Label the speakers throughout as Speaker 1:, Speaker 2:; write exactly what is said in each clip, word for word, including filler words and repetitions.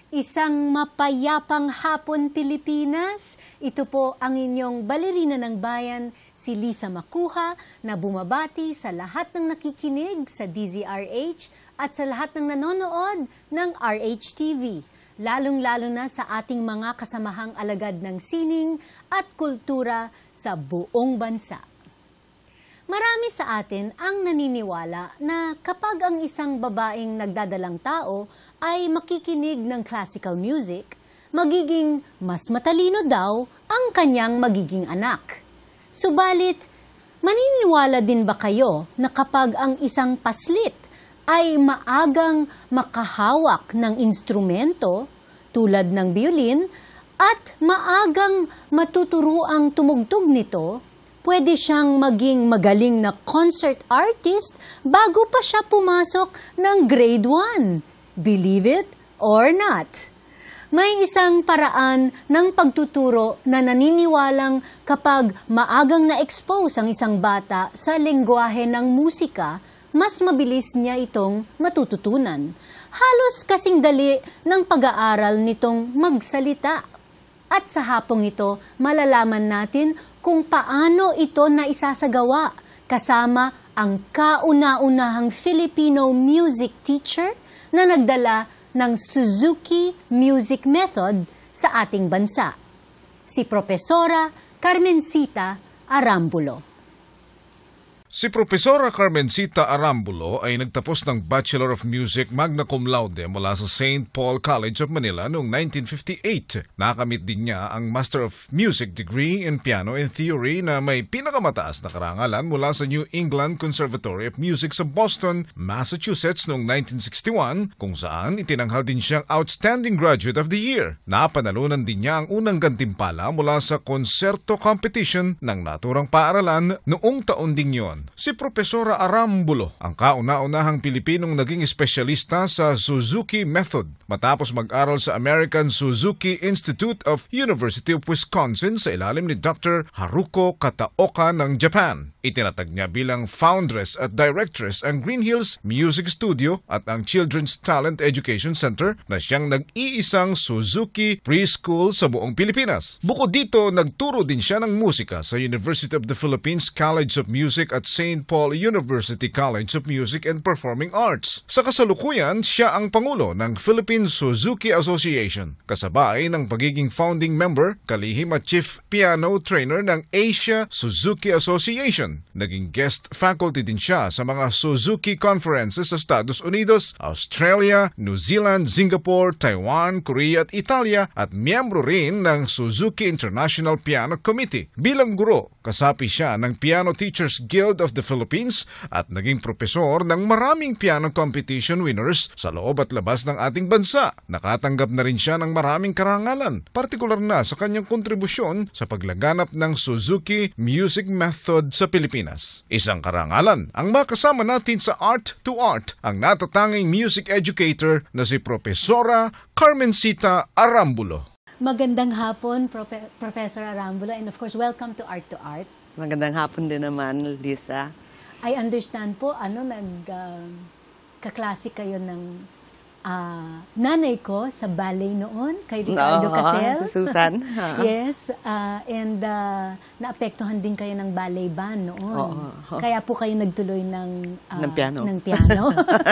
Speaker 1: Isang mapayapang hapon Pilipinas. Ito po ang inyong balerina ng bayan, si Lisa Macuja, na bumabati sa lahat ng nakikinig sa D Z R H at sa lahat ng nanonood ng R H T V. Lalong-lalo na sa ating mga kasamahang alagad ng sining at kultura sa buong bansa. Marami sa atin ang naniniwala na kapag ang isang babaeng nagdadalang tao ay makikinig ng classical music, magiging mas matalino daw ang kanyang magiging anak. Subalit, maniniwala din ba kayo na kapag ang isang paslit ay maagang makahawak ng instrumento tulad ng biolin at maagang matuturuang tumugtog nito, pwede siyang maging magaling na concert artist bago pa siya pumasok ng grade one. Believe it or not. May isang paraan ng pagtuturo na naniniwalang kapag maagang na-expose ang isang bata sa lengguwahe ng musika, mas mabilis niya itong matututunan. Halos kasing dali ng pag-aaral nitong magsalita. At sa hapong ito, malalaman natin kung paano ito naisasagawa kasama ang kauna-unahang Filipino music teacher na nagdala ng Suzuki Music Method sa ating bansa, si Propesora Carmencita Arambulo.
Speaker 2: Si Propesora Carmencita Arambulo ay nagtapos ng Bachelor of Music magna cum laude mula sa Saint Paul College of Manila noong nineteen fifty-eight. Nakamit din niya ang Master of Music degree in Piano and Theory na may pinakamataas na karangalan mula sa New England Conservatory of Music sa Boston, Massachusetts noong nineteen sixty-one, kung saan itinanghal din siyang Outstanding Graduate of the Year. Napanalunan din niya ang unang gantimpala mula sa concerto competition ng naturang paaralan noong taon ding yon. Si Propesora Arambulo ang kauna-unahang Pilipinong naging espesyalista sa Suzuki Method matapos mag-aral sa American Suzuki Institute of University of Wisconsin sa ilalim ni Doctor Haruko Kataoka ng Japan. Itinatag niya bilang foundress at directress ang Green Hills Music Studio at ang Children's Talent Education Center na siyang nag-iisang Suzuki preschool sa buong Pilipinas. Bukod dito, nagturo din siya ng musika sa University of the Philippines College of Music at Saint Paul University College of Music and Performing Arts. Sa kasalukuyan, siya ang pangulo ng Philippine Suzuki Association, kasabay ng pagiging founding member, kalihim at chief piano trainer ng Asia Suzuki Association. Naging guest faculty din siya sa mga Suzuki conferences sa Estados Unidos, Australia, New Zealand, Singapore, Taiwan, Korea at Italia at miyembro rin ng Suzuki International Piano Committee. Bilang guro, kasapi siya ng Piano Teachers Guild of the Philippines at naging propesor ng maraming piano competition winners sa loob at labas ng ating bansa. Nakatanggap na rin siya ng maraming karangalan, partikular na sa kanyang kontribusyon sa paglaganap ng Suzuki Music Method sa Pilipinas. Isang karangalan ang makasama natin sa Art to Art, ang natatanging music educator na si Propesora Carmencita Arambulo.
Speaker 1: Magandang hapon, Profe- Professor Arambulo, and of course, welcome to Art to Art.
Speaker 3: Magandang hapon din naman, Lisa.
Speaker 1: I understand po, ano, nag, uh, kaklase kayo ng uh, nanay ko sa ballet noon, kay Ricardo
Speaker 3: Oo,
Speaker 1: Casel.
Speaker 3: si Susan.
Speaker 1: Yes, uh, and uh, naapektuhan din kayo ng ballet band noon.
Speaker 3: Oo, oo.
Speaker 1: Kaya po kayo nagtuloy ng, uh,
Speaker 3: ng piano.
Speaker 1: Ng piano.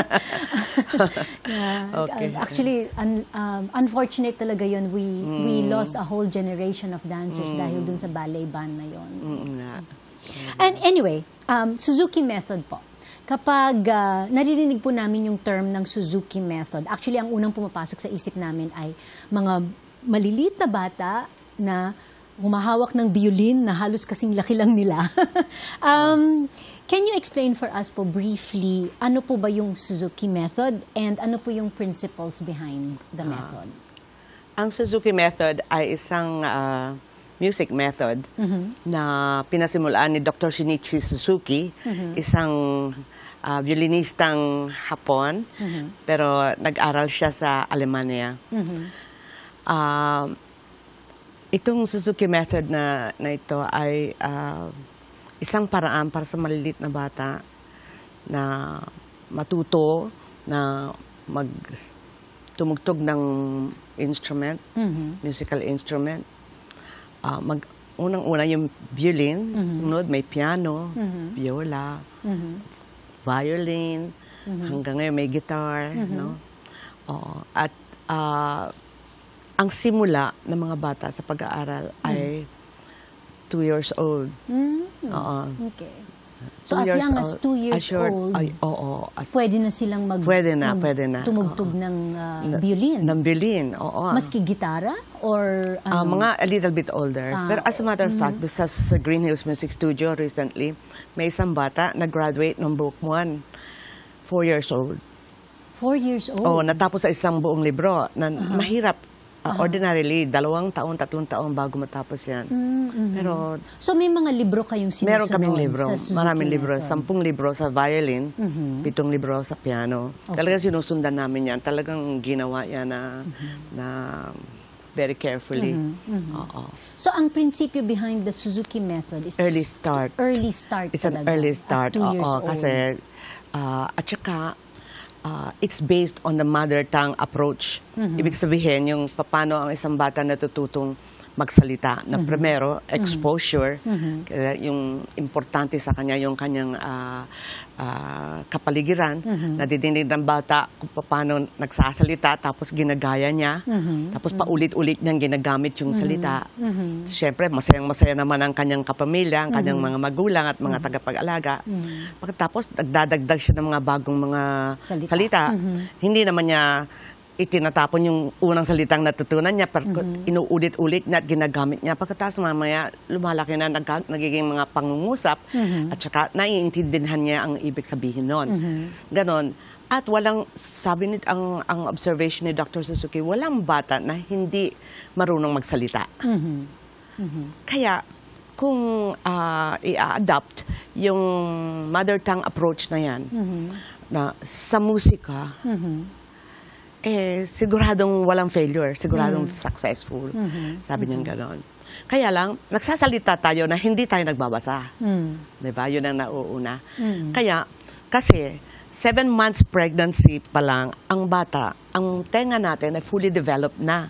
Speaker 1: uh,
Speaker 3: Okay.
Speaker 1: Actually, un, um, unfortunate talaga yun. We, mm. we lost a whole generation of dancers mm. dahil dun sa ballet band na yun.
Speaker 3: Mm, nga.
Speaker 1: And anyway, um, Suzuki Method po. Kapag uh, naririnig po namin yung term ng Suzuki Method, actually ang unang pumapasok sa isip namin ay mga maliliit na bata na humahawak ng biolin na halos kasing laki lang nila. um, can you explain for us po briefly, ano po ba yung Suzuki Method and ano po yung principles behind the
Speaker 3: uh,
Speaker 1: method?
Speaker 3: Ang Suzuki Method ay isang uh, music method mm-hmm. na pinasimulaan ni Doctor Shinichi Suzuki, mm-hmm. isang uh, violinistang Hapon, mm-hmm. pero nag-aral siya sa Alemania. Mm-hmm. Uh, itong Suzuki Method na, na ito ay uh, isang paraan para sa maliliit na bata na matuto, na mag tumugtog ng instrument,
Speaker 1: Mhm.
Speaker 3: musical instrument. Ah, mag, unang-una yung violin, sunod may piano, viola,
Speaker 1: Mhm.
Speaker 3: violin, hanggang ngayon may guitar, no? Oo. At ah, ang simula ng mga bata sa pag-aaral ay two years old.
Speaker 1: Mm.
Speaker 3: Oo.
Speaker 1: Okay. So
Speaker 3: Two
Speaker 1: as
Speaker 3: years
Speaker 1: young as
Speaker 3: old.
Speaker 1: two years
Speaker 3: As short-
Speaker 1: old,
Speaker 3: Ay, oo. As,
Speaker 1: pwede na silang mag,
Speaker 3: Pwede na,
Speaker 1: mag-
Speaker 3: pwede na.
Speaker 1: tumugtog
Speaker 3: Oo.
Speaker 1: ng ah,
Speaker 3: na-
Speaker 1: violin.
Speaker 3: Ng violin, oo.
Speaker 1: Maski gitara? Or
Speaker 3: Ah,
Speaker 1: ano?
Speaker 3: mga a little bit older.
Speaker 1: Ah,
Speaker 3: Pero as a matter of fact, doon sa, sa Green Hills Music Studio recently, may isang bata nag-graduate ng book one, four years old.
Speaker 1: Four years old?
Speaker 3: Oh, natapos sa isang buong libro na mahirap. Ah, ordinarily, dalawang taon, tatlong taon bago matapos yan. Pero
Speaker 1: So may mga libro kayong sinusunod
Speaker 3: meron kaming libro.
Speaker 1: sa Suzuki
Speaker 3: Maraming libro.
Speaker 1: Method?
Speaker 3: Sampung libro sa violin, pitong libro sa piano. Talagang sinusundan namin yan. Talagang ginawa yan na, na very carefully. Oo.
Speaker 1: So ang prinsipyo behind the Suzuki Method is
Speaker 3: Early
Speaker 1: to-
Speaker 3: start.
Speaker 1: Early start
Speaker 3: It's an
Speaker 1: talaga.
Speaker 3: early
Speaker 1: At
Speaker 3: start.
Speaker 1: two years
Speaker 3: Oo,
Speaker 1: old.
Speaker 3: kasi, ah, at saka, ah, it's based on the mother tongue approach. Ibig sabihin, yung paano ang isang bata natututong magsalita. Na primero, exposure. Kaya yung importante sa kanya, yung kanyang ah, ah, kapaligiran. Nadidinig ng bata kung paano nagsasalita, tapos ginagaya niya. Tapos paulit-ulit niyang ginagamit yung salita. Siyempre, masayang-masaya naman ang kanyang kapamilya, ang kanyang mga magulang at mga tagapag-alaga. Pagkatapos, nagdadagdag siya ng mga bagong mga
Speaker 1: Salita.
Speaker 3: salita. Hindi naman niya itinatapon yung unang salitang natutunan niya, pero inuulit-ulit niya at ginagamit niya. Pagkatapos mamaya, lumalaki na, nag- nagiging mga pangungusap, at saka naiintindihan niya ang ibig sabihin nun. Ganon. At walang, sabi ni, ang, ang observation ni Doctor Suzuki, walang bata na hindi marunong magsalita. Kaya, kung ah, i-adapt yung mother tongue approach na yan, na sa musika, eh, siguradong walang failure, siguradong successful. Sabi niya gano'n. Kaya lang, nagsasalita tayo na hindi tayo nagbabasa. Diba? Yun ang nauuna. Kaya, kasi, seven months pregnancy pa lang, ang bata, ang tenga natin ay fully developed na.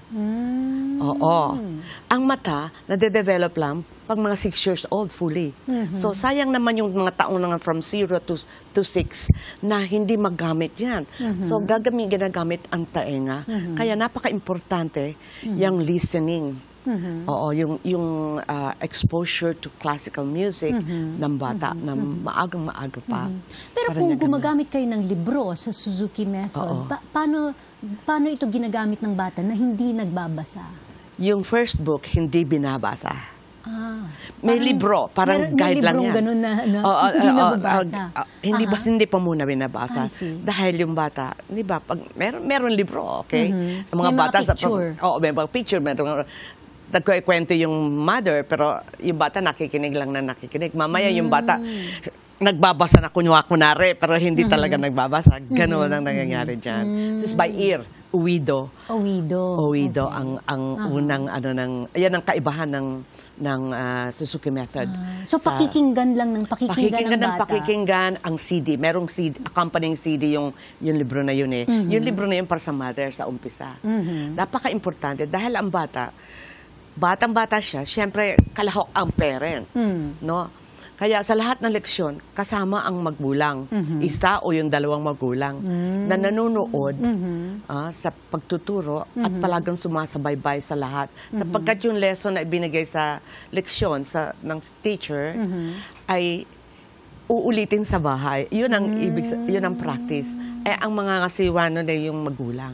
Speaker 3: Oo. Ang mata, nade-develop lang pag mga six years old fully. So, sayang naman yung mga taong lang from zero to, to six na hindi magamit yan. So, gagamit, ginagamit ang taenga. Kaya napaka-importante yung listening. Oo, yung, yung ah, exposure to classical music ng bata na maagang-maaga pa.
Speaker 1: Pero
Speaker 3: Para
Speaker 1: kung
Speaker 3: niya gano'n.
Speaker 1: gumagamit kayo ng libro sa Suzuki
Speaker 3: Oo.
Speaker 1: Method, pa- paano, paano ito ginagamit ng bata na hindi nagbabasa?
Speaker 3: Yung first book, hindi binabasa.
Speaker 1: Ah,
Speaker 3: May libro, parang
Speaker 1: meron- may
Speaker 3: guide lang
Speaker 1: librong
Speaker 3: yan.
Speaker 1: ganun na- na
Speaker 3: Oo,
Speaker 1: hindi
Speaker 3: oo,
Speaker 1: nababasa.
Speaker 3: oo, oo, hindi ba
Speaker 1: Aha.
Speaker 3: hindi pa muna binabasa
Speaker 1: I see.
Speaker 3: dahil yung bata, 'di ba, pag meron meron libro, okay? Ang
Speaker 1: May mga
Speaker 3: bata
Speaker 1: picture.
Speaker 3: sa Oo, may mga picture, meron nagkukwento yung mother, pero yung bata nakikinig lang na nakikinig. Mamaya yung bata nagbabasa na kunywa-kunwari, pero hindi talaga nagbabasa. Ganoon ang nangyayari diyan. Just by ear, uwido.
Speaker 1: Owido.
Speaker 3: Owido
Speaker 1: Okay.
Speaker 3: ang ang unang ano ng ayan ang kaibahan ng ng ah, Suzuki Method.
Speaker 1: So
Speaker 3: Sa-
Speaker 1: pakikinggan lang ng pakikinggan,
Speaker 3: pakikinggan
Speaker 1: ng
Speaker 3: ng
Speaker 1: bata.
Speaker 3: pakikinggan ang C D. Merong C D, accompanying C D yung yung libro na yun eh. Yung libro na yun para sa mother sa umpisa. Napaka-importante dahil ang bata batang-bata siya, siyempre kalahok ang parent, no? Kaya sa lahat ng leksyon, kasama ang magulang, isa o yung dalawang magulang na nanonood ah, sa pagtuturo at palagang sumasabaybay sa lahat. Sapagkat yung lesson na ibinigay sa leksyon sa, ng teacher ay uulitin sa bahay. Yun ang ibig, sa- yun ang practice. Eh, ang mga ngasiwa nun ay yung magulang.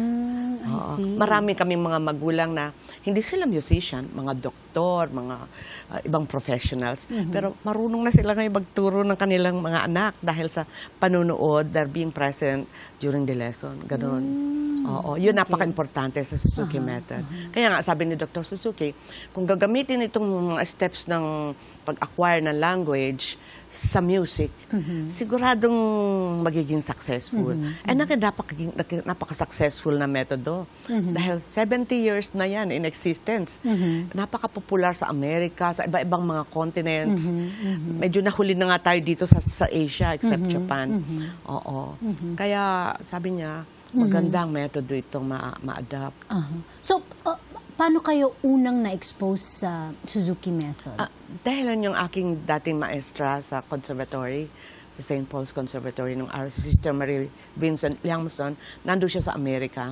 Speaker 1: Mm, I
Speaker 3: Oo.
Speaker 1: see.
Speaker 3: Marami kaming mga magulang na hindi sila musician, mga doktor, mga uh, ibang professionals, pero marunong na sila ngayon magturo ng kanilang mga anak dahil sa panunood, they're being present during the lesson. Ganon. Oo, yun napaka-importante sa Suzuki Method. Kaya nga, sabi ni Doctor Suzuki, kung gagamitin itong mga steps ng pag-acquire ng language sa music, siguradong magiging successful. And naka, napaka- napaka-successful na metodo. Dahil seventy years na yan in existence. Napaka-popular sa Amerika, sa iba-ibang mga continents. Medyo nahuli na nga tayo dito sa, sa Asia, except Japan. Oo. Kaya sabi niya, Magandang metodo itong ma- ma-adapt.
Speaker 1: Aha. So, uh, paano kayo unang na-expose sa Suzuki method?
Speaker 3: Ah, dahil yung aking dating maestra sa conservatory, sa Saint Paul's Conservatory, nung araw, si Sister Marie Vincent Liangmuston, nandun siya sa Amerika.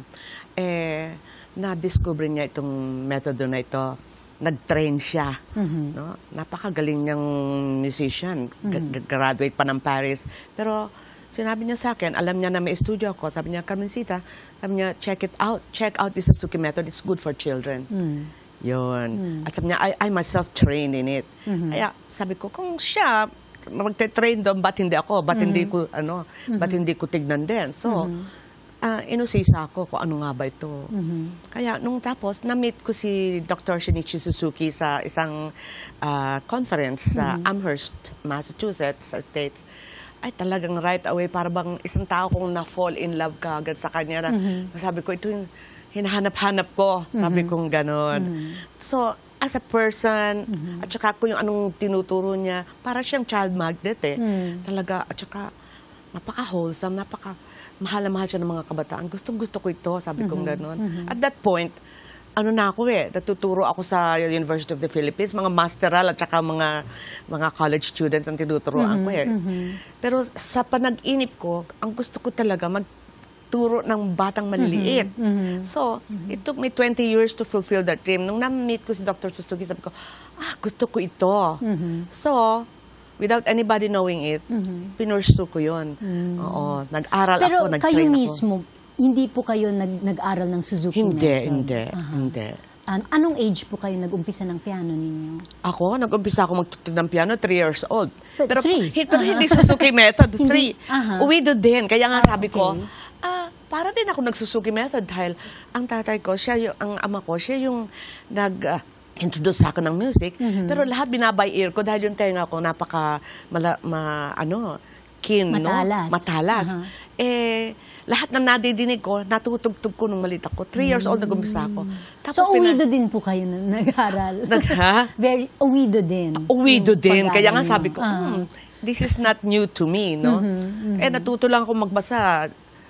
Speaker 3: Eh, na-discover niya itong metodo na ito. Nag-train siya.
Speaker 1: Mm-hmm.
Speaker 3: No? Napakagaling niyang musician. Mm-hmm. Graduate pa ng Paris. Pero sinabi niya sa akin, alam niya na may studio ako. Sabi niya, Carmencita, sabi niya, check it out. Check out the Suzuki method. It's good for children. Mm. Yun. Mm. At sabi niya, I, I myself trained in it. Mm-hmm. Kaya sabi ko, kung siya, magte-train doon, ba't hindi ako? Ba't mm-hmm. hindi ko, ano, mm-hmm. ba't hindi ko tignan din? So, mm-hmm. uh, inusisa ako kung ano nga ba ito. Mm-hmm. Kaya nung tapos, na-meet ko si Doctor Shinichi Suzuki sa isang uh, conference sa mm-hmm. Amherst, Massachusetts, sa States. Ay, talagang right away, para bang isang tao kong na-fall in love ka agad sa kanya. Na, mm-hmm. Sabi ko, ito yung hinahanap-hanap ko. Mm-hmm. Sabi kong ganon. Mm-hmm. So, as a person, mm-hmm. at saka kung yung anong tinuturo niya, para siyang child magnet eh. Mm. Talaga, at saka napaka-wholesome, napaka mahal na mahal siya ng mga kabataan. Gustong-gusto ko ito, sabi mm-hmm. kong gano'n. Mm-hmm. At that point, ano na ako eh, natuturo ako sa University of the Philippines, mga masteral at saka mga mga college students ang tinuturoan mm-hmm. ko eh. Mm-hmm. Pero sa panag-inip ko, ang gusto ko talaga mag turo ng batang maliliit. Mm-hmm. So, mm-hmm. it took me twenty years to fulfill that dream. Nung na-meet ko si Doctor Suzuki, sabi ko, ah, gusto ko ito. Mm-hmm. So, without anybody knowing it, mm-hmm. pinursu ko yun. Mm-hmm. Oo, nag-aral
Speaker 1: Pero
Speaker 3: ako, nag-train
Speaker 1: kayo
Speaker 3: ako.
Speaker 1: mismo, hindi po kayo nag nag-aral ng Suzuki
Speaker 3: hindi,
Speaker 1: method?
Speaker 3: Hindi,
Speaker 1: Aha.
Speaker 3: hindi.
Speaker 1: An- anong age po kayo nag-umpisa ng piano ninyo?
Speaker 3: Ako, nag-umpisa ako magtutug ng piano, three years old.
Speaker 1: But
Speaker 3: Pero,
Speaker 1: three?
Speaker 3: hi- pero
Speaker 1: Uh-huh.
Speaker 3: hindi Suzuki method, three.
Speaker 1: Uh-huh.
Speaker 3: Uwido din. Kaya nga
Speaker 1: Ah,
Speaker 3: sabi ko,
Speaker 1: okay.
Speaker 3: ah, para din ako nag-Suzuki method dahil ang tatay ko, siya yung, ang ama ko, siya yung nag... Uh, introduce sa akin ng music, mm-hmm. pero lahat binabay ear ko dahil yung tenga ko napaka mala, ma, ano, keen,
Speaker 1: Matalas.
Speaker 3: no? Matalas.
Speaker 1: Uh-huh.
Speaker 3: Eh, lahat ng nadidinig ko, natutugtog ko nung malit ako. Three years old nag-umpisa ako. Tapos
Speaker 1: So, uwido din po kayo na nag-aral?
Speaker 3: Nag, ha?
Speaker 1: Very, uwido din.
Speaker 3: Uwido
Speaker 1: yung
Speaker 3: din. Kaya nga
Speaker 1: pag-aaral
Speaker 3: sabi
Speaker 1: niyo.
Speaker 3: ko,
Speaker 1: Ah.
Speaker 3: hmm, this is not new to me, no?
Speaker 1: Mm-hmm, mm-hmm.
Speaker 3: Eh, natuto lang ako magbasa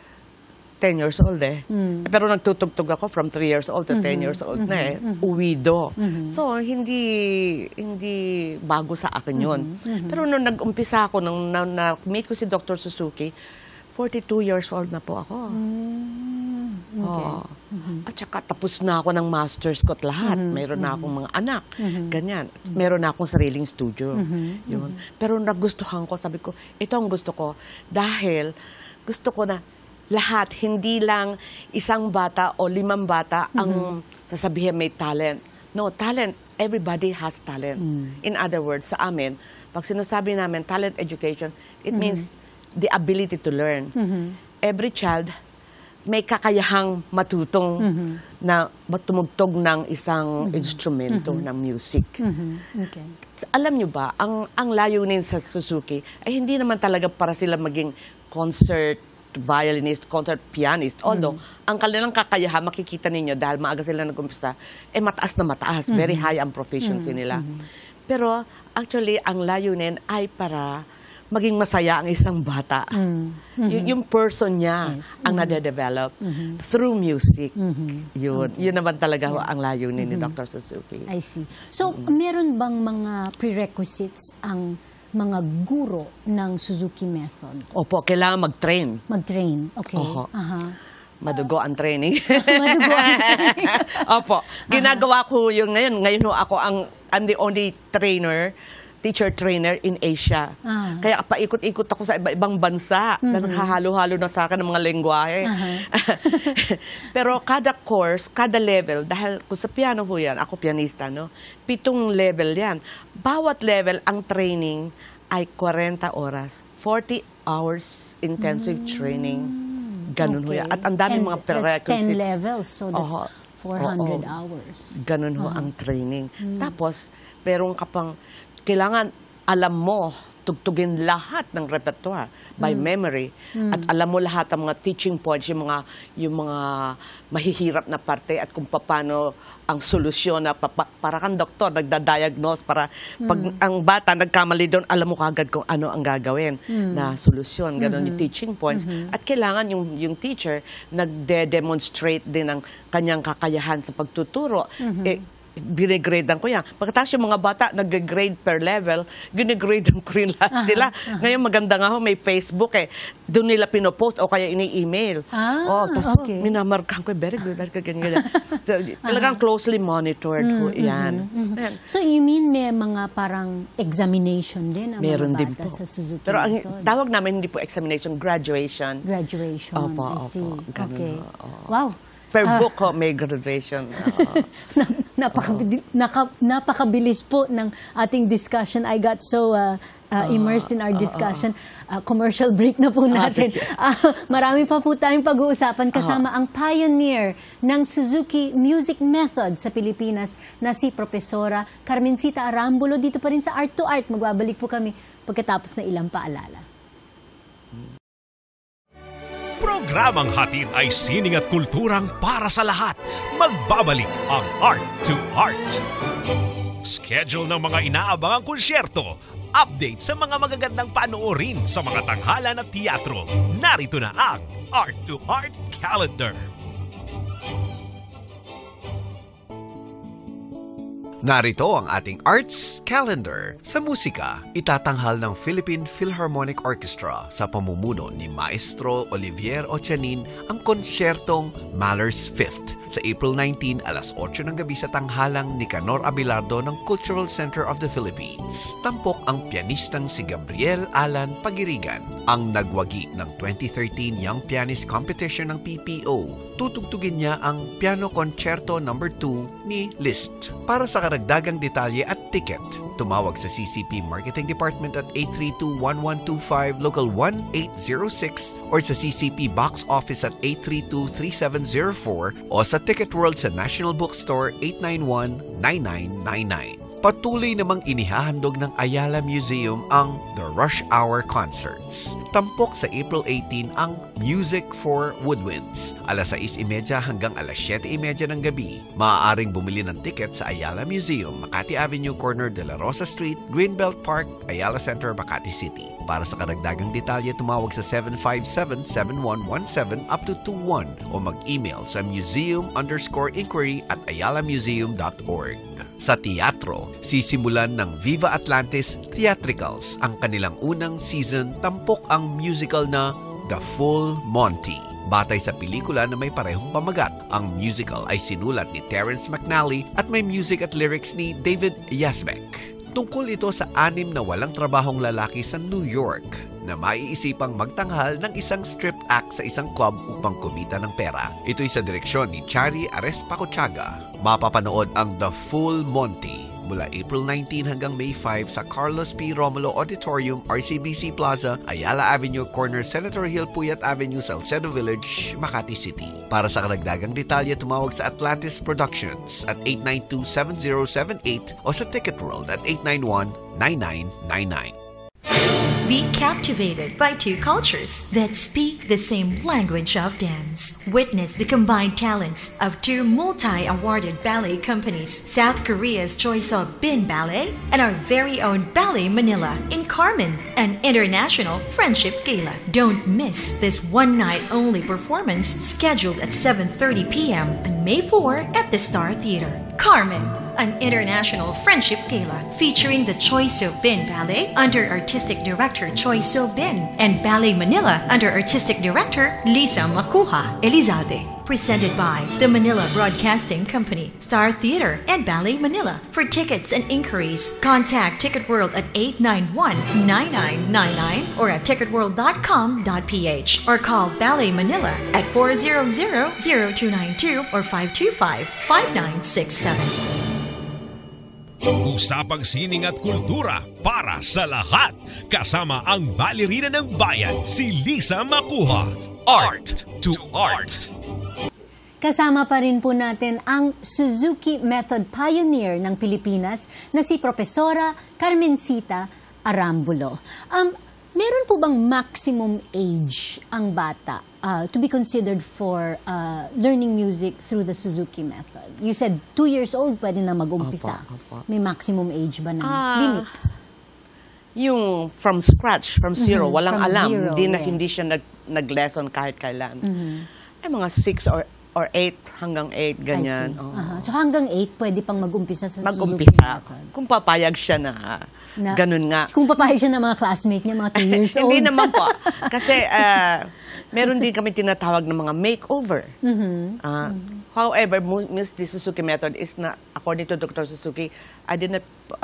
Speaker 3: ten years old eh. Mm. Pero nagtutugtog ako from three years old to ten years old na eh. Uwido. Mm-hmm. So, hindi hindi bago sa akin yun. Mm-hmm. Pero nung nag-umpisa ako, nung na-meet ko si Doctor Suzuki, forty-two years old na po ako.
Speaker 1: Mm, okay.
Speaker 3: Oh. Mm-hmm. At saka tapos na ako ng master's ko at lahat. Mm-hmm. Mayroon na akong mga anak. Mm-hmm. Ganyan. At meron na akong sariling studio. Mm-hmm. Yun. Pero nagustuhan ko, sabi ko, ito ang gusto ko. Dahil gusto ko na lahat, hindi lang isang bata o limang bata ang mm-hmm. sasabihin may talent. No, talent, everybody has talent. Mm-hmm. In other words, sa amin, pag sinasabi namin talent education, it mm-hmm. means the ability to learn. Mm-hmm. Every child may kakayahang matutong mm-hmm. na matumugtog ng isang mm-hmm. instrumento mm-hmm. ng music.
Speaker 1: Mm-hmm. Okay.
Speaker 3: Alam nyo ba, ang, ang layunin sa Suzuki ay hindi naman talaga para sila maging concert violinist, concert pianist. Although, mm-hmm. ang kanilang kakayahan, makikita ninyo, dahil maaga sila nag-umpisa, eh mataas na mataas. Mm-hmm. Very high ang proficiency mm-hmm. nila. Mm-hmm. Pero, actually, ang layunin ay para maging masaya ang isang bata. Mm-hmm. Y- yung person niya yes. ang mm-hmm. nade-develop mm-hmm. through music. Mm-hmm. Yun. Okay. Yun naman talaga yeah. ang layunin mm-hmm. ni Doctor Suzuki.
Speaker 1: I see. So, mm-hmm. meron bang mga prerequisites ang mga guro ng Suzuki method?
Speaker 3: Opo, kailangan mag-train.
Speaker 1: Mag-train, okay.
Speaker 3: Oho.
Speaker 1: Aha.
Speaker 3: Madugo ang training.
Speaker 1: Madugo ang training.
Speaker 3: Opo. Ginagawa ko yung ngayon. Ngayon ho ako ang, I'm the only trainer, teacher trainer in Asia. Ah. Kaya paikot-ikot ako sa iba-ibang bansa mm-hmm. na naghahalo-halo na sa akin ng mga lengguwahe. Uh-huh. Pero kada course, kada level, dahil kung sa piano ho yan, ako pianista, no? Pitong level yan. Bawat level, ang training ay forty oras. forty hours intensive mm. training. Ganun okay. ho yan. At ang daming mga prerequisites.
Speaker 1: That's ten levels, so that's
Speaker 3: Oho.
Speaker 1: four hundred
Speaker 3: Oo.
Speaker 1: hours.
Speaker 3: Ganun ho
Speaker 1: uh-huh.
Speaker 3: ang training. Mm. Tapos, meron ka pang, kailangan alam mo tugtugin lahat ng repertoire by memory. At alam mo lahat ang mga teaching points, yung mga, yung mga mahihirap na parte at kung paano ang solusyon na pa, pa, para kang doktor, nagda-diagnose para pag ang bata nagkamali doon, alam mo kagad kung ano ang gagawin na solusyon. Ganon yung teaching points. At kailangan yung, yung teacher nagde-demonstrate din ang kanyang kakayahan sa pagtuturo. Eh, gine-gradean ko yan. Pagkatapos yung mga bata, nag-grade per level, gine-gradean ko rin lahat sila. Ngayon, maganda nga ho, may Facebook eh. Doon nila pinopost o kaya ini-email.
Speaker 1: Ah,
Speaker 3: oh, tapos
Speaker 1: okay.
Speaker 3: minamarkan ko, very good, very good, ganyan, ganyan. So, talagang closely monitored ho yan. Ayan.
Speaker 1: So you mean may mga parang examination din ang
Speaker 3: Meron
Speaker 1: mga
Speaker 3: din
Speaker 1: bata
Speaker 3: po.
Speaker 1: sa Suzuki
Speaker 3: Pero ang
Speaker 1: method?
Speaker 3: tawag namin hindi po examination, graduation.
Speaker 1: Graduation,
Speaker 3: Opo,
Speaker 1: I see.
Speaker 3: opo, ganun
Speaker 1: Okay.
Speaker 3: ho, oo.
Speaker 1: Wow.
Speaker 3: Per
Speaker 1: Ah.
Speaker 3: book ho, may graduation. Oo.
Speaker 1: Na- napakabili- naka- napakabilis po ng ating discussion. I got so uh, uh, immersed in our discussion. Uh, commercial break na po natin.
Speaker 3: sige.
Speaker 1: Uh, marami pa po tayong pag-uusapan kasama ang pioneer ng Suzuki Music Method sa Pilipinas na si Profesora Carmencita Arambulo. Dito pa rin sa Art to Art. Magbabalik po kami pagkatapos na ilang paalala.
Speaker 4: Programang hatid ay sining at kulturang para sa lahat. Magbabalik ang Art to Art. Schedule ng mga inaabangang konsyerto. Update sa mga magagandang panoorin sa mga tanghalan at teatro. Narito na ang Art to Art Calendar.
Speaker 5: Narito ang ating arts calendar. Sa musika, itatanghal ng Philippine Philharmonic Orchestra sa pamumuno ni Maestro Olivier Ochanin ang konsyertong Mahler's Fifth sa April nineteenth, alas otso ng gabi sa tanghalang Nicanor Abelardo ng Cultural Center of the Philippines. Tampok ang pianistang si Gabriel Alan Pagirigan, ang nagwagi ng twenty thirteen Young Pianist Competition ng P P O. Tutugtugin niya ang Piano Concerto number two ni Liszt. Para sa karagdagang detalye at ticket, tumawag sa C C P Marketing Department at eight three two, one one two five, local one eight zero six or sa C C P Box Office at eight three two, three seven zero four o sa Ticket World sa National Bookstore eight nine one, nine nine nine nine. Patuloy namang inihahandog ng Ayala Museum ang The Rush Hour Concerts. Tampok sa April eighteenth ang Music for Woodwinds, alas sais trenta hanggang alas siyete trenta ng gabi. Maaaring bumili ng tiket sa Ayala Museum, Makati Avenue, corner de la Rosa Street, Greenbelt Park, Ayala Center, Makati City. Para sa karagdagang detalye, tumawag sa seven five seven, seven one one seven up to two one o mag-email sa museum underscore inquiry at ayalamuseum dot org. Sa teatro, sisimulan ng Viva Atlantis Theatricals ang kanilang unang season. Tampok ang musical na The Full Monty. Batay sa pelikula na may parehong pamagat, ang musical ay sinulat ni Terrence McNally at may music at lyrics ni David Yazbek. Tungkol ito sa anim na walang trabahong lalaki sa New York na maiisipang magtanghal ng isang strip act sa isang club upang kumita ng pera. Ito'y sa direksyon ni Chari Arespacochaga. Mapapanood ang The Full Monty mula April nineteenth hanggang May fifth sa Carlos P. Romulo Auditorium, R C B C Plaza, Ayala Avenue, corner Senator Hill Puyat Avenue, Salcedo Village, Makati City. Para sa karagdagang detalye, tumawag sa Atlantis Productions at eight nine two, seven zero seven eight o sa Ticket World at eight nine one, nine nine nine nine.
Speaker 6: Be captivated by two cultures that speak the same language of dance. Witness the combined talents of two multi-awarded ballet companies, South Korea's choice of Bin Ballet and our very own Ballet Manila in Carmen, an international friendship gala. Don't miss this one-night-only performance scheduled at seven thirty p.m. on May fourth at the Star Theater. Carmen, an international friendship gala featuring the Choi So-bin Ballet under Artistic Director Choi So-bin and Ballet Manila under Artistic Director Lisa Makuha Elizalde. Presented by the Manila Broadcasting Company, Star Theater, and Ballet Manila. For tickets and inquiries, contact Ticket World at eight nine one, nine nine nine nine or at ticket world dot com dot p h or call Ballet Manila at four zero zero, zero two nine two or five two five, five nine six seven.
Speaker 4: Usapang sining at kultura para sa lahat. Kasama ang balerina ng bayan, si Lisa Makuha. Art to Art.
Speaker 1: Kasama pa rin po natin ang Suzuki Method pioneer ng Pilipinas na si Profesora Carmencita Arambulo. Um, meron po bang maximum age ang bata uh, to be considered for uh, learning music through the Suzuki method? You said two years old, pwede na mag-umpisa.
Speaker 3: Opo, opo.
Speaker 1: May maximum age ba na
Speaker 3: Ah,
Speaker 1: limit?
Speaker 3: Yung from scratch, from zero,
Speaker 1: Mhm,
Speaker 3: walang
Speaker 1: from
Speaker 3: alam.
Speaker 1: zero,
Speaker 3: Hindi na
Speaker 1: yes.
Speaker 3: hindi siya nag, nag-lesson kahit kailan. Ay, mga six or or eight hanggang eight, ganyan.
Speaker 1: I see.
Speaker 3: Oo.
Speaker 1: Aha. So hanggang eight, pwede pang mag-umpisa sa Suzuki
Speaker 3: Mag-umpisa.
Speaker 1: method.
Speaker 3: Kung papayag siya na,
Speaker 1: Na-
Speaker 3: ganun nga.
Speaker 1: Kung papayag siya ng mga classmate niya, mga two years old.
Speaker 3: Hindi naman po. Kasi ah, meron din kami tinatawag ng mga makeover. Ah, However, mu- Miss the Suzuki method is na, according to Doctor Suzuki, I did not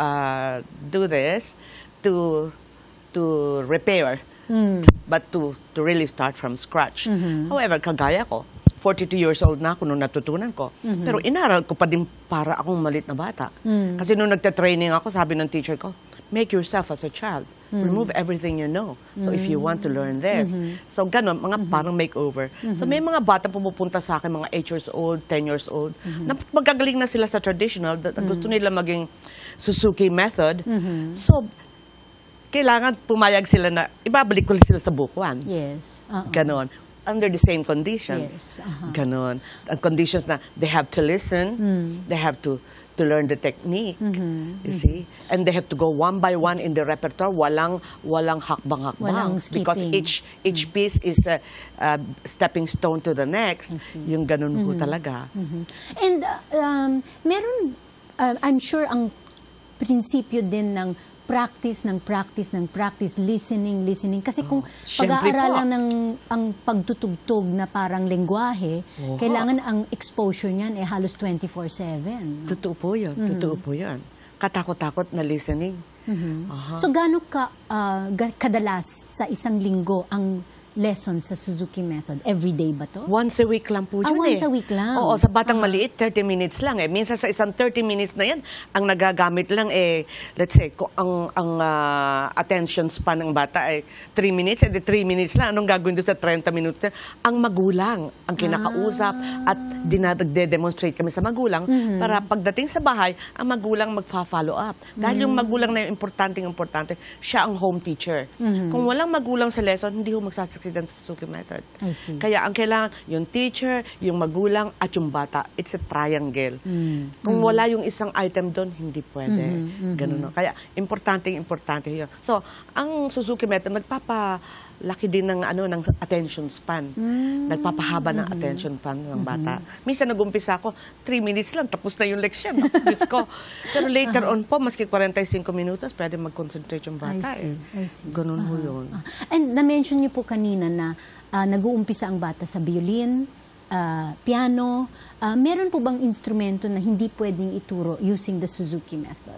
Speaker 3: ah, do this to to repair, but to to really start from scratch. However, kagaya ko, forty-two years old na ako nung natutunan ko. Pero inaral ko pa din para akong malit na bata. Kasi nung nagte-training ako, sabi ng teacher ko, make yourself as a child. Remove everything you know. So if you want to learn this. So ganon, mga parang makeover. So may mga bata pumupunta sa akin, mga eight years old, ten years old, na magagaling na sila sa traditional, that gusto nila maging Suzuki method. So, kailangan pumayag sila na, ibabalik ko sila sa bukuan.
Speaker 1: Yes. Uh-uh.
Speaker 3: Ganon. Under the same conditions.
Speaker 1: Yes, aha.
Speaker 3: Ganon. Ang conditions na they have to listen, they have to to learn the technique, you see? And they have to go one by one in the repertoire, walang walang hakbang-hakbang.
Speaker 1: Walang
Speaker 3: Because
Speaker 1: skipping.
Speaker 3: each each piece is a, a stepping stone to the next.
Speaker 1: I see.
Speaker 3: Yung ganon ho talaga.
Speaker 1: And uh, um, meron, uh, I'm sure ang prinsipyo din ng practice, ng practice, ng practice, listening, listening. Kasi kung
Speaker 3: Siyempre
Speaker 1: pag-aaralan
Speaker 3: po.
Speaker 1: ng ang pagtutugtog na parang lengguwahe,
Speaker 3: Oo.
Speaker 1: kailangan ang exposure niyan eh halos twenty-four seven.
Speaker 3: Totoo po yun. Totoo po yun. Katakot-takot na listening. Aha.
Speaker 1: So gaano ka uh, ga- kadalas sa isang linggo ang lesson sa Suzuki method? Everyday ba to?
Speaker 3: Once a week lang po
Speaker 1: Ah,
Speaker 3: yun
Speaker 1: once
Speaker 3: eh.
Speaker 1: a week lang.
Speaker 3: Oo, sa batang maliit, thirty minutes lang eh. Minsan sa isang thirty minutes na yan, ang nagagamit lang eh, let's say, kung ang, ang ah, attention span ng bata ay three minutes, eh, three minutes lang. Anong gagawin doon sa thirty minutes? Ang magulang, ang kinakausap,
Speaker 1: Ah.
Speaker 3: at dinadagde-demonstrate kami sa magulang
Speaker 1: Mm-hmm.
Speaker 3: para pagdating sa bahay, ang magulang magfa-follow up. Dahil yung
Speaker 1: Mm.
Speaker 3: magulang na yung importante-importante, siya ang home teacher.
Speaker 1: Mm-hmm.
Speaker 3: Kung walang magulang sa lesson, hindi ho magsasucceed ang Suzuki method.
Speaker 1: I see.
Speaker 3: Kaya ang kailangan, yung teacher, yung magulang, at yung bata. It's a triangle.
Speaker 1: Mm.
Speaker 3: Kung wala yung isang item doon, hindi pwede.
Speaker 1: Mm-hmm.
Speaker 3: Ganun. No? Kaya, importante, importante yun. So, ang Suzuki method, nagpapalaki din ng, ano, ng attention span.
Speaker 1: Mm.
Speaker 3: Nagpapahaba ng attention span ng bata. Minsan nag-umpisa ako, three minutes lang, tapos na yung leksyon. Diyos ko. Pero later on po, maski forty-five minutos, pwede mag-concentrate yung bata.
Speaker 1: I see,
Speaker 3: eh.
Speaker 1: I see.
Speaker 3: Ganun ho yun.
Speaker 1: Ah, and na-mention niyo po kanina na ah, nag-uumpisa ang bata sa violin, ah, piano. Ah, meron po bang instrumento na hindi pwedeng ituro using the Suzuki method?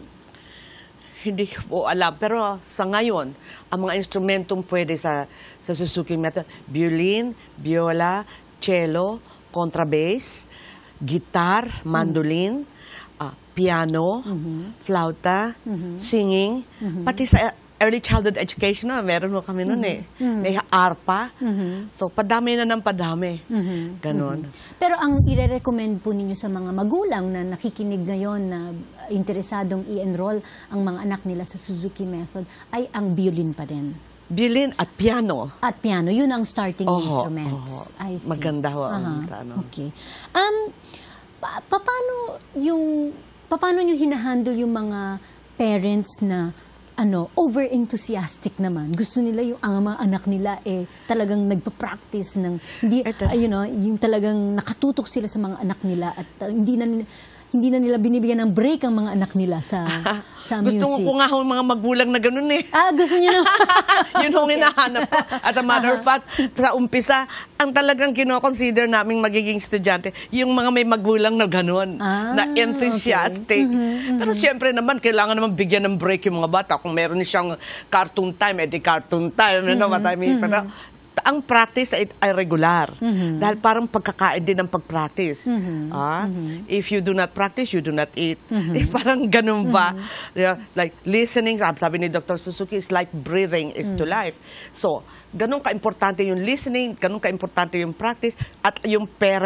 Speaker 3: Hindi ko po alam. Pero sa ngayon, ang mga instrumentong pwede sa, sa Suzuki method, violin, viola, cello, contrabass, guitar, mandolin, ah, piano, flauta, singing, pati sa early childhood education, no, meron mo kami nun eh. May arpa. So, padami na ng padami. Ganon.
Speaker 1: Pero ang ire-recommend po ninyo sa mga magulang na nakikinig ngayon na interesadong i-enroll ang mga anak nila sa Suzuki method ay ang violin pa rin.
Speaker 3: Violin at piano.
Speaker 1: At piano, yun ang starting
Speaker 3: Oho,
Speaker 1: instruments.
Speaker 3: oho.
Speaker 1: I see.
Speaker 3: Maganda ho ang
Speaker 1: Aha,
Speaker 3: ano.
Speaker 1: Okay. Um, pa- paano yung paano niyo hinahandle yung mga parents na ano, over-enthusiastic naman. Gusto nila yung ang mga anak nila eh talagang nagpa-practice ng hindi
Speaker 3: Eto.
Speaker 1: ah, you know, yung talagang nakatutok sila sa mga anak nila at uh, hindi na hindi na nila binibigyan ng break ang mga anak nila sa sa
Speaker 3: Gusto
Speaker 1: music.
Speaker 3: ko nga ho mga magulang na ganun eh.
Speaker 1: Ah, gusto niyo na.
Speaker 3: Yun ang hinahanap ko. As a matter of fact, sa umpisa, ang talagang kinoconsider naming magiging estudyante, yung mga may magulang na gano'n,
Speaker 1: Ah,
Speaker 3: na enthusiastic. Pero siyempre naman, kailangan naman bigyan ng break yung mga bata. Kung meron siyang cartoon time, edi cartoon time. You know what I mean? Pero, ang practice ay, ay regular. Dahil parang pagkakain din ng pag-practice. Ah? If you do not practice, you do not eat. Eh, parang ganun ba? Yeah, like listening, sabi, sabi ni Doctor Suzuki, is like breathing is to life. So, ganun ka-importante yung listening, ganun ka-importante yung practice, at yung parent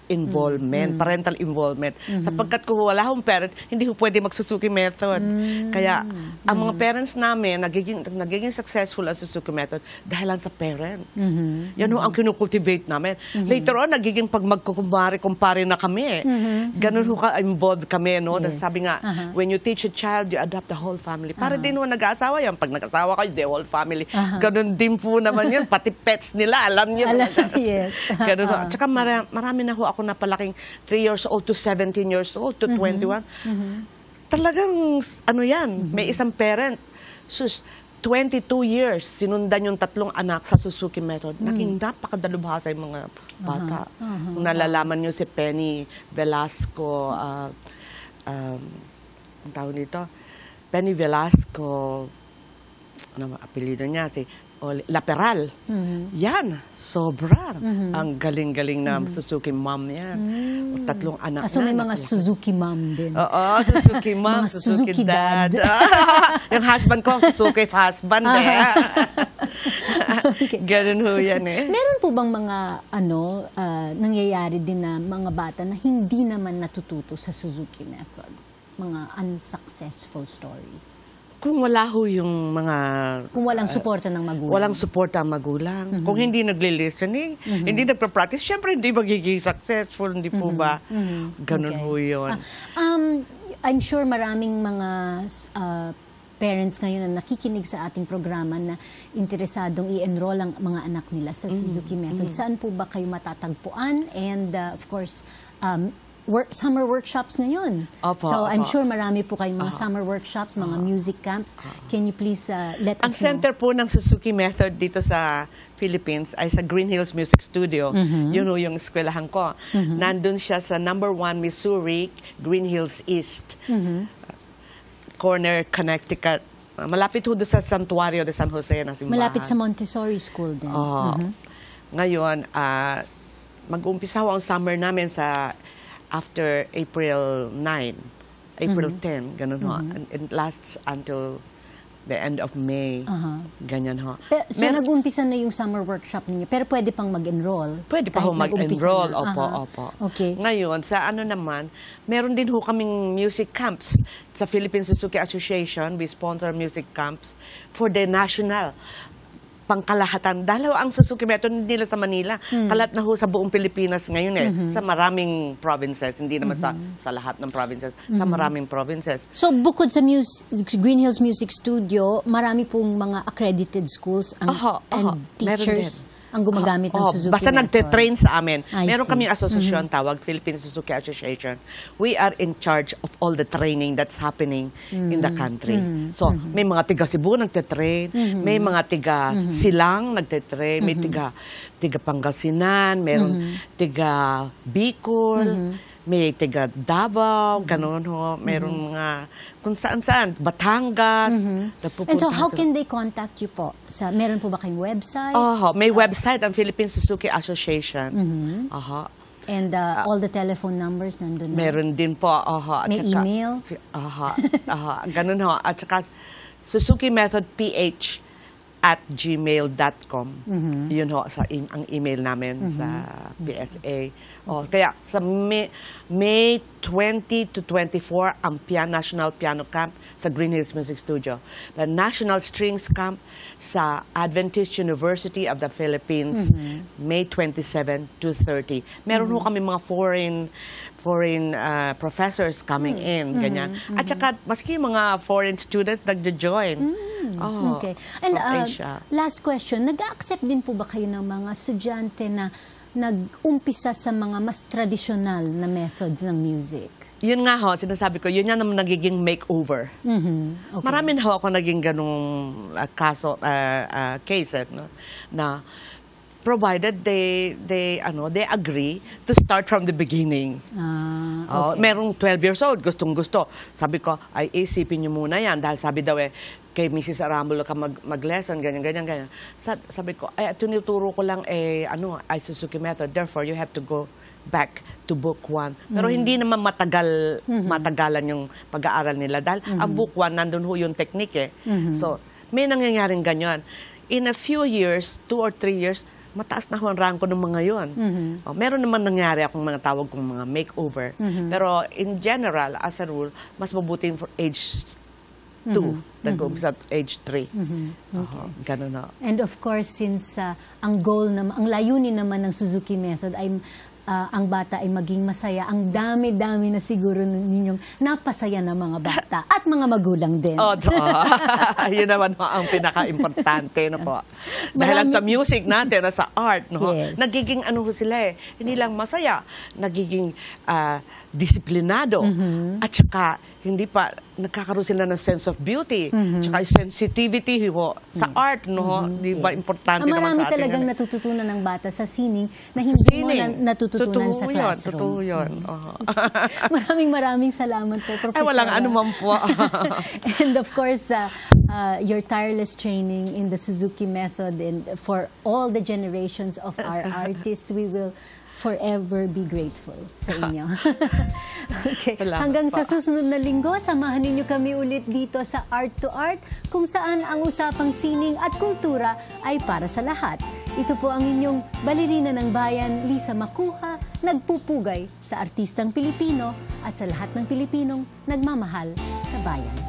Speaker 3: involvement, parental involvement. Sapagkat kung wala akong parent, hindi ko pwede mag-Suzuki method. Kaya ang mga parents namin, nagiging, nagiging successful ang Suzuki method dahil lang sa parent. Yan ho ang kinukultivate namin. Later on, nagiging pag magkukumpare-kumpare na kami. Ganun ho ka-involved kami. No?
Speaker 1: Yes.
Speaker 3: Sabi nga,
Speaker 1: Uh-huh.
Speaker 3: when you teach a child, you adopt the whole family. Para din ho nag-aasawa yan. Pag nag-asawa kayo, the whole family. Ganun din po naman yan. Pati pets nila, alam niyo.
Speaker 1: Alam, yes.
Speaker 3: Ganun ho. Tsaka mara- marami na ho ako napalaking three years old to seventeen years old to twenty-one. Talagang, ano yan, may isang parent. Sus, twenty-two years, sinundan yung tatlong anak sa Suzuki method. Naging napakadalubhasa yung mga bata. Kung nalalaman nyo si Penny Velasco, uh, um, ang tawag dito, Penny Velasco, ano apelido niya, si Oli- Laperal. Yan, sobra. Ang galing-galing na Suzuki mom yan. Tatlong anak
Speaker 1: Ah, so may
Speaker 3: na,
Speaker 1: mga
Speaker 3: naku.
Speaker 1: Suzuki mom din.
Speaker 3: Oo, Suzuki mom,
Speaker 1: Mga
Speaker 3: Suzuki,
Speaker 1: Suzuki
Speaker 3: dad.
Speaker 1: dad.
Speaker 3: Yung husband ko, Suzuki husband eh.
Speaker 1: Okay.
Speaker 3: Ganun ho yan eh.
Speaker 1: Meron po bang mga ano ah, nangyayari din na mga bata na hindi naman natututo sa Suzuki method? Mga unsuccessful stories?
Speaker 3: Kung wala ho yung mga...
Speaker 1: Kung walang suporta ng magulang.
Speaker 3: Walang suporta ang magulang. Kung hindi nagle-listening, hindi nagpa-practice, syempre hindi magiging successful, hindi po ba? Ganun
Speaker 1: Okay.
Speaker 3: ho yun.
Speaker 1: Ah, um, I'm sure maraming mga ah, parents ngayon na nakikinig sa ating programa na interesadong i-enroll ang mga anak nila sa Suzuki method. Saan po ba kayo matatagpuan? And uh, of course, um, work, summer workshops ngayon.
Speaker 3: Opo,
Speaker 1: so I'm
Speaker 3: opo.
Speaker 1: sure marami po kayong mga summer workshops, mga music camps. Can you please uh, let
Speaker 3: Ang
Speaker 1: us know?
Speaker 3: center po ng Suzuki method dito sa Philippines ay sa Green Hills Music Studio. Yun ho yung eskwelahan ko. Nandun siya sa number one Missouri, Green Hills East. Corner, Connecticut. Uh, Malapit ho doon sa Santuario de San Jose na simbahan.
Speaker 1: Malapit sa Montessori School din.
Speaker 3: Oo. Ngayon, ah, mag-umpisa ho ang summer namin sa after April ninth, April tenth, ganun ho. And it lasts until the end of May. Ganyan ho.
Speaker 1: Pe- so
Speaker 3: Mer-
Speaker 1: nag-umpisa na yung summer workshop ninyo, pero pwede pang mag-enroll?
Speaker 3: Pwede pa
Speaker 1: kahit
Speaker 3: ho
Speaker 1: nag-umpisa
Speaker 3: mag-enroll.
Speaker 1: na?
Speaker 3: Opo,
Speaker 1: Aha.
Speaker 3: opo.
Speaker 1: Okay.
Speaker 3: Ngayon, sa ano naman, meron din ho kaming music camps sa Philippine Suzuki Association. We sponsor music camps for the national pangkalahatan. Dahil ho ang Suzuki method hindi nila sa Manila. Kalat na ho sa buong Pilipinas ngayon eh. Sa maraming provinces. Hindi naman sa, sa lahat ng provinces. Sa maraming provinces.
Speaker 1: So bukod sa mus- Green Hills Music Studio, marami pong mga accredited schools ang,
Speaker 3: Oho,
Speaker 1: and
Speaker 3: oho. Meron
Speaker 1: teachers ang gumagamit ng
Speaker 3: Oh,
Speaker 1: Suzuki
Speaker 3: basta
Speaker 1: method.
Speaker 3: nagte-train sa amin.
Speaker 1: I
Speaker 3: Meron
Speaker 1: see.
Speaker 3: kaming asosasyon tawag Philippine Suzuki Association. We are in charge of all the training that's happening in the country. So, may mga tiga Cebu nagte-train, may mga tiga Silang nagte-train, may tiga tiga Pangasinan, meron tiga Bicol, may tiga Davao, ganun ho. Meron mga kung saan-saan, Batangas.
Speaker 1: And so
Speaker 3: napupunta
Speaker 1: how
Speaker 3: sa-
Speaker 1: can they contact you po? Sa, meron po ba kayong website?
Speaker 3: Oh, may website ang Philippine Suzuki Association. Aha.
Speaker 1: And uh, all the telephone numbers nandun na?
Speaker 3: Meron din po. Aha. At
Speaker 1: May
Speaker 3: saka-
Speaker 1: email?
Speaker 3: Aha. Aha. Ganun ho. At saka Suzuki Method P H at gmail dot com. Yun ho, sa im- ang email namin sa P S A. Oh, kaya sa May, May twenty to twenty-four ang Pian National Piano Camp sa Green Hills Music Studio. The National Strings Camp sa Adventist University of the Philippines, May twenty-seven to thirty. Meron ho kami mga foreign foreign uh, professors coming in, ganyan. At saka, maski yung mga foreign students nagjo-join. Oh,
Speaker 1: Okay. And
Speaker 3: from
Speaker 1: uh,
Speaker 3: Asia.
Speaker 1: last question, nag-accept din po ba kayo ng mga estudyante na nag-umpisa sa mga mas tradisyonal na methods ng music?
Speaker 3: Yun nga ho, sinasabi ko, yun yan naman nagiging makeover.
Speaker 1: Okay.
Speaker 3: Marami na ho ako naging ganung uh, kaso, uh, uh, cases, no? Na provided they they ano they agree to start from the beginning.
Speaker 1: Ah,
Speaker 3: Oh,
Speaker 1: okay.
Speaker 3: merong twelve years old, gustong-gusto. Sabi ko, ay isipin niyo muna yan. Dahil sabi daw eh, kay Missus Arambulo ka mag, mag-lesson, ganyan, ganyan, ganyan. Sa, sabi ko, ay, tinuturo ko lang eh, ano, ay Suzuki method. Therefore, you have to go back to book one. Pero hindi naman matagal, matagalan yung pag-aaral nila. Dahil ang book one, nandun ho yung technique eh. So, may nangyayaring ganyan. In a few years, two or three years, mataas na ho ang rango ng mga yon. Oh, meron naman nangyari akong mga tawag kong mga makeover. Pero in general, as a rule, mas mabuting for age two, nag-uumpisa at age three.
Speaker 1: Okay.
Speaker 3: Ganun na.
Speaker 1: And of course, since uh, ang goal, naman, ang layunin naman ng Suzuki Method ay uh, ang bata ay maging masaya, ang dami-dami na siguro ninyong napasaya ng mga bata at mga magulang din.
Speaker 3: Oh, do. Yun naman ho ang pinaka-importante na po. Dahil lang
Speaker 1: Marami-
Speaker 3: sa music natin, sa art, no,
Speaker 1: Yes.
Speaker 3: nagiging ano ho sila eh, hindi lang masaya, nagiging ah, disiplinado, at saka hindi pa nagkakaroon sila ng sense of beauty, tsaka sensitivity ho, sa art, no, di ba
Speaker 1: Yes.
Speaker 3: importante
Speaker 1: Ah,
Speaker 3: naman
Speaker 1: marami
Speaker 3: sa atin.
Speaker 1: talagang
Speaker 3: yan eh.
Speaker 1: natututunan ng bata sa sining na
Speaker 3: Sa
Speaker 1: hindi mo
Speaker 3: sining.
Speaker 1: na natututunan
Speaker 3: Totoo
Speaker 1: sa
Speaker 3: yun,
Speaker 1: classroom.
Speaker 3: Totoo yun. Oo.
Speaker 1: Maraming maraming salamat po, Professor.
Speaker 3: Ay, walang anuman po.
Speaker 1: And of course, uh, uh, your tireless training in the Suzuki Method, and for all the generations of our artists, we will forever be grateful sa inyo. Okay.
Speaker 3: Salamat
Speaker 1: Hanggang
Speaker 3: po.
Speaker 1: sa susunod na linggo, samahan ninyo kami ulit dito sa Art to Art, kung saan ang usapang sining at kultura ay para sa lahat. Ito po ang inyong balerina ng bayan, Lisa Makuha, nagpupugay sa artistang Pilipino at sa lahat ng Pilipinong nagmamahal sa bayan.